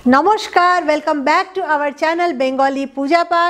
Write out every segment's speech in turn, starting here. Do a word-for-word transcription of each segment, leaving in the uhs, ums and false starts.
নমস্কার, welcome back to our channel Bengali Puja Path.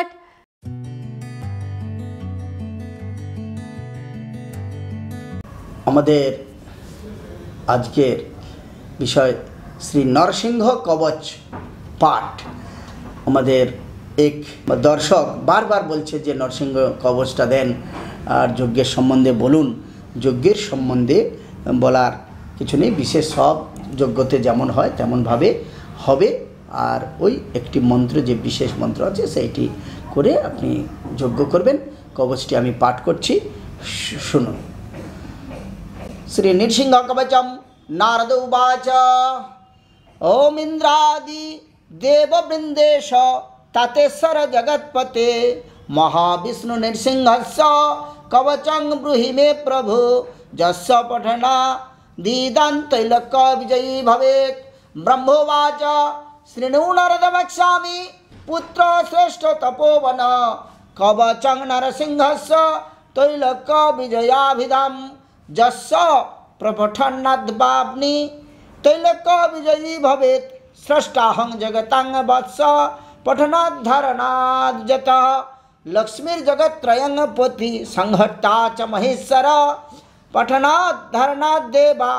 আমাদের আজকের বিষয় শ্রী নরসিংহ কবচ পাঠ। আমাদের এক দর্শক বারবার বলছে যে নরসিংহ কবচটা দেন আর যজ্ঞের সম্বন্ধে বলুন। যজ্ঞের সম্বন্ধে বলার কিছু নেই, বিশেষ সব যজ্ঞতে যেমন হয় তেমনভাবে হবে। আর ওই একটি মন্ত্র, যে বিশেষ মন্ত্র আছে সেইটি করে আপনি যজ্ঞ করবেন। কবচটি আমি পাঠ করছি, শুনুন। শ্রী নৃসিংহ কবচম নারদ উবাচ ওম ইন্দ্রাদি দেববৃন্দেশ তাতেশ্বর জগৎপতে মহাবিষ্ণু নৃসিংহস্য কবচং ব্রূহি মে প্রভু যস্য পঠনা দীদান তৈলক্য বিজয়ী ভবেত। ব্রহ্মোবাচ শৃণু নারদ বক্ষ্যামি পুত্র শ্রেষ্ঠ তপোবন কবচং নরসিংহস্য তৈলক্য বিজয়াভিধাম যস্য প্রপঠন্নাদ্বাগ্নি তৈলক্য বিজয়ী ভবেত। স্রষ্টাহং জগতাং বৎস পঠনাদ্ধরণাদ্যত লক্ষ্মীর্জগত্রয়ং পতি সংহর্তা চ মহেশ্বর পঠনাদ্ধরণাদ্দেবা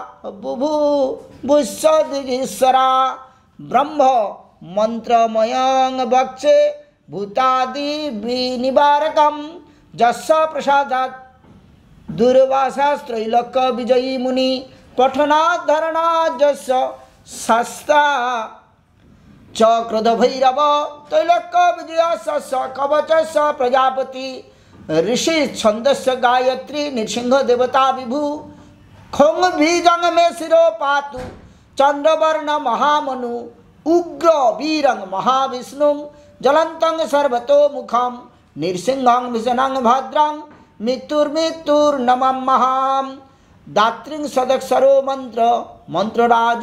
বুভুবুঃশ্বদিগীশ্বরা। ব্রহ্ম মন্ত্রময়ং বক্ষে ভূতাদি বিনিবারকম যস্য প্রসাদাৎ দুর্বাসাস্ত্রৈলোক্য বিজয়ী মুনি পঠনাদ্ধরণাদ্যস্য শাস্তা চ ক্রোধ ভৈরব তৈলোক্য বিজয়স্য কবচস্য প্রজাপতি ঋষি ছন্দস্য গায়ত্রী নৃসিংহ দেবতা বিভু। খোং বীজং মে শিরো পাতু চন্দ্রবর্ণ মহামনু উগ্র বীরং মহাবিষ্ণুং জ্বলন্তং সর্বতো মুখম নৃসিংহং ভীষণং ভদ্রং মৃত্যুর্মৃত্যুর্নমম্মহাম। দাত্রিং সদক্ষরো মন্ত্র মন্ত্ররাজ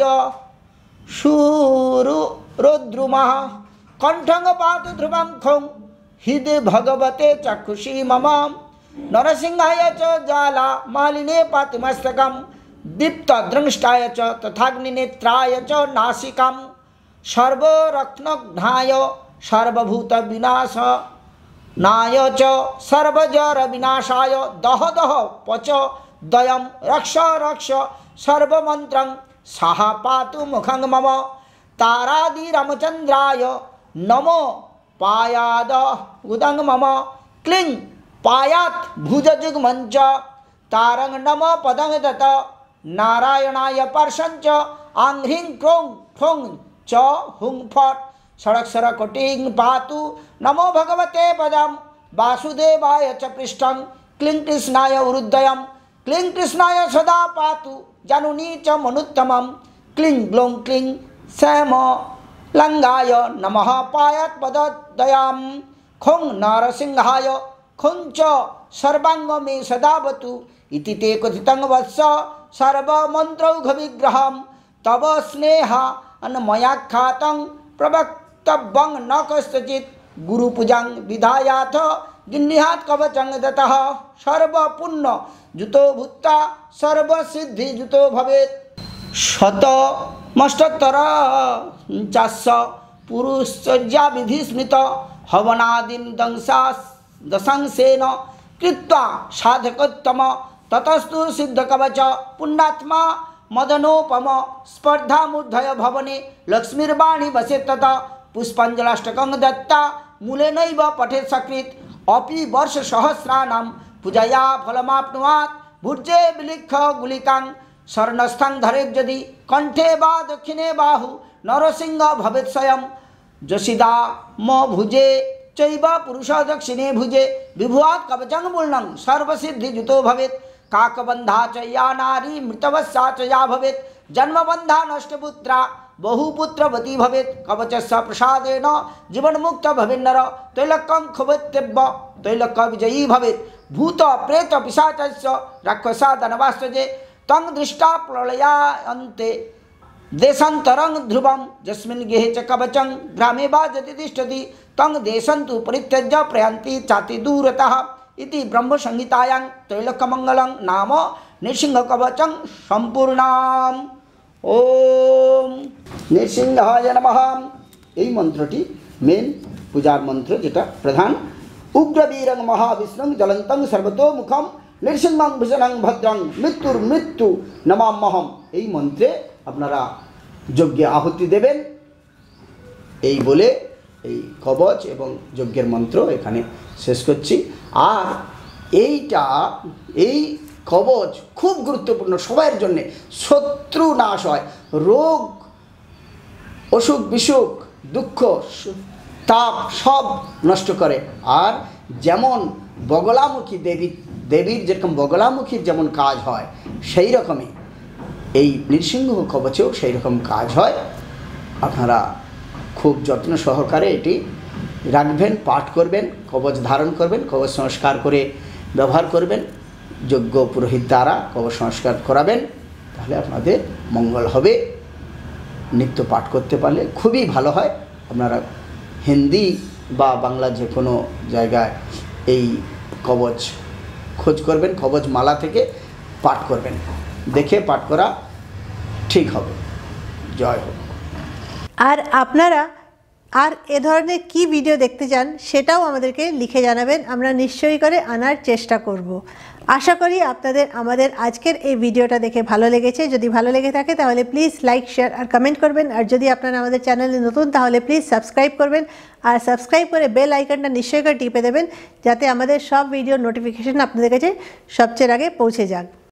সুরু রুদ্রুমः কণ্ঠং পাতু ধ্রুবং খং হৃদে ভগবতে চক্ষুষি মম। নরসিংহায় চ জ্বালা মালিনে পাতু মস্তকম দীপ্ত দ্রংষ্টায় চ তথাগ্নিনেত্রায় চ নাসিকাম। সর্বরত্নঘ্নায় সর্বভূত বিনাশ নায় চ সর্বজর বিনাশায় দহ দহ পচ দয়ম রক্ষ রক্ষ সর্বমন্ত্রং সাহা পাতু মুখং মম। তারাদি রামচন্দ্রায় নমো পায়াদ উদং মম ক্লিং পায়াত ভুজযুগ্মঞ্চ তারং নমো পদং দত নারায়ণায় পার্শ্বঞ্চ আংহ্রিং ক্রৌং ঠোং চ হুং ফট ষড়ক্ষর কোটিং পাতু নমো ভগবতে পদম বাসুদেবায় চ পৃষ্ঠং ক্লিং কৃষ্ণায় উরুদ্বয়ম ক্লিং কৃষ্ণায় সদা পাতু জানুনি চ মনুত্তমম ক্লিং গ্লৌং ক্লিং শ্যাম লঙ্গায় নমঃ পায়াত পদদ্বয়ম। খোং নরসিংহায় খোং চ সর্বাঙ্গ মে সদাবতু ইতি তে কথিতং বৎস সর্বমন্ত্রৌঘ বিগ্রহম তব স্নেহা अन्मयाख्यातं प्रवक्तव्यं न कस्यचित् गुरुपूजां विधायाथ गिन्निहात् कवचं दत्तः सर्वपुण्य जुतो भूत्वा सर्वसिद्धि जुतो भवेत्। शतमष्टोत्तर चास्य पुरुषचर्या विधि स्मृत हवनादिं दंसा दशंसेन कृत्वा साधकोत्तम ततस्तु सिद्धकवच पुण्यात्मा मदनोपम स्पर्धामूर्धय भवने लक्ष्मीर्वाणी वसे तथा पुष्पाञ्जलाष्टकं दत्ता मूलेनैव पठेत् सकृत् अपि वर्षसहस्राणां पूजया फलमाप्नुयात्। भुजे विलिख्य गुलिकां शरणस्थं धरेत् यदि कण्ठे वा दक्षिणे बाहु नरसिंह भवेत् स्वयं। जशिदा म भुजे चैव पुरुष दक्षिणे भुजे विभुवात् कवचं मूर्णं सर्वसिद्धियुतो भवेत्। काकबंधा च या नारी मृतवस्सा च या भवेत् जन्मबंधा नष्टपुत्रा बहुपुत्रवती भवेत्। कवचस्य प्रसादेन जीवन्मुक्त भवेन्नर तैलक्यं खवत्येव तैलक्य विजयी भवेत्। भूत प्रेत पिशाचस्य राक्षसा दानवाश्च ये तं दृष्टा प्रलयान्ते देशान्तरं ध्रुवं यस्मिन् गेहे च कवचं ग्रामे वा यदि तिष्ठति तं देशं तु परित्यज्य प्रयान्ति चाति दूरतः। इति ब्रह्म संहितायां त्रैलोक्यमंगलं नाम नृसिंह कवचं संपूर्णम्। ओम नृसिंहाय नमः। এই মন্ত্রটি মেন পূজার মন্ত্র, যেটা প্রধান। উগ্রবীরং মহাবিষ্ণুং জ্বলন্তং সর্বতোমুখম নৃসিংহং ভূষণং ভদ্রং মৃত্যুর মৃত্যু নমাম্যহম। এই মন্ত্রে আপনারা যজ্ঞে আহুতি দেবেন। এই বলে এই কবচ এবং যজ্ঞের মন্ত্র এখানে শেষ করছি। আর এইটা এই কবচ খুব গুরুত্বপূর্ণ সবার জন্যে। শত্রু নাশ হয়, রোগ অসুখ বিসুখ দুঃখ তাপ সব নষ্ট করে। আর যেমন বগলামুখী দেবী দেবীর যেরকম বগলামুখীর যেমন কাজ হয়, সেই রকমই এই নৃসিংহ কবচেও সেই রকম কাজ হয়। আপনারা খুব যত্ন সহকারে এটি রাখবেন, পাঠ করবেন, কবচ ধারণ করবেন, কবচ সংস্কার করে ব্যবহার করবেন, যোগ্য পুরোহিত দ্বারা কবচ সংস্কার করাবেন, তাহলে আপনাদের মঙ্গল হবে। নিত্য পাঠ করতে পারলে খুবই ভালো হয়। আপনারা হিন্দি বা বাংলা যে কোনো জায়গায় এই কবচ খোঁজ করবেন, কবচ মালা থেকে পাঠ করবেন, দেখে পাঠ করা ঠিক হবে। জয় হোক। আর আপনারা আর এ ধরনের কি ভিডিও দেখতে চান সেটাও আমাদেরকে লিখে জানাবেন, আমরা নিশ্চয়ই করে আনার চেষ্টা করব। আশা করি আপনাদের আমাদের আজকের এই ভিডিওটা দেখে ভালো লেগেছে। যদি ভালো লেগে থাকে তাহলে প্লিজ লাইক, শেয়ার আর কমেন্ট করবেন। আর যদি আপনারা আমাদের চ্যানেলে নতুন তাহলে প্লিজ সাবস্ক্রাইব করবেন। আর সাবস্ক্রাইব করে বেল আইকনটা নিশ্চয়ই করে টিপে দেবেন, যাতে আমাদের সব ভিডিওর নোটিফিকেশন আপনাদের কাছে সবচেয়ে আগে পৌঁছে যাক।